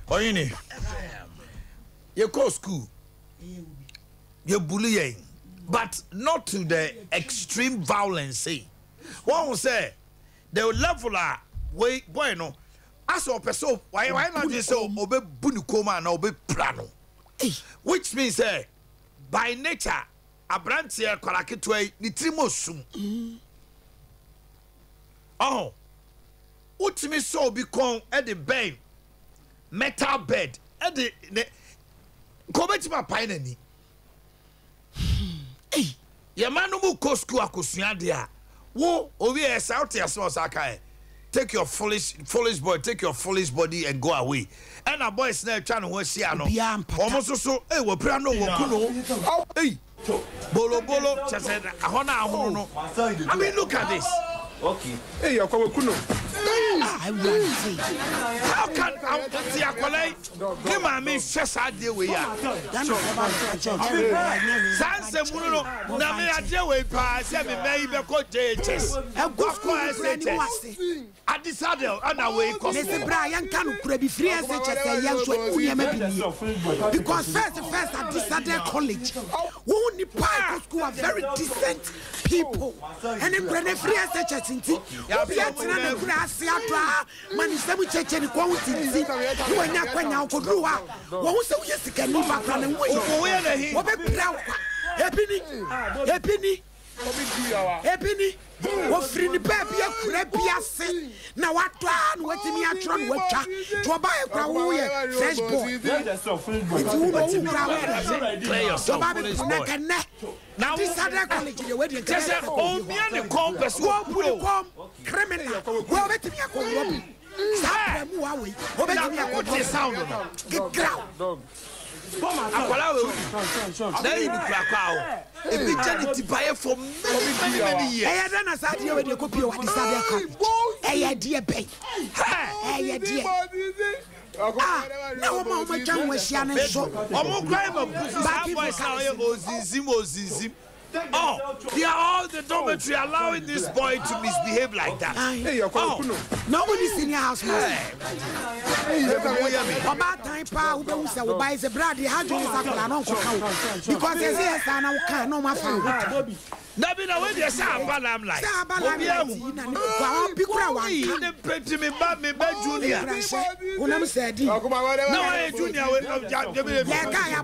Oheneni. You go school. You bullying, but not to the extreme violence. Say, one will say the level are way boy no. As a person, why not just say obe bunukoma na obe plano, which means by nature abrantia kwaraketwe ni trimosum. Oh, what me so become at the bed, metal bed at the come to my pine. Hey, your man no go school akosua dia. Wo obi e south ya so sakai. Take your foolish boy, take your foolish body and go away. And a boy snare trying to watch no. Almost so hey we pray no wo kuno. Hey. Bolo just said ahona ahono. I mean look at this. Okay. Hey, you come kuno. I will see. How can I see a colleague? The mammy says I deal with ya. Sansa Muno, Namia Jaway Pass, and maybe a coach JHS. Adisadel, and away. Mr. Brian can be free as a young because first Adisadel College, who need private school are very decent people, and then free as a church. Grass, man is some church and quality. You are not when now could do what was so yes, can you back and wait for where they have a penny. What free the baby a crepias? Now what plan? What me a tron water to buy a fresh boy. Now this other college, the wedding. Just oh, me and the compass will put a criminal. Well, let me a call. Stop them away. Let me a call. This sound. Get ground. There you go. A big charity buyer for many years. I had an idea when you copy what is that? Hey, dear babe. Hey, dear. No more my jam was Shannon. So, I'm crime of Zim. Oh, they are all the dormitory allowing this boy to misbehave like that. Nobody's in your house, man. About time, Pa, who buys a brady, how do you because there's a son of can no my father. Nabi na we dey say abalam like. You pray to me ba junior. Unam said. No junior we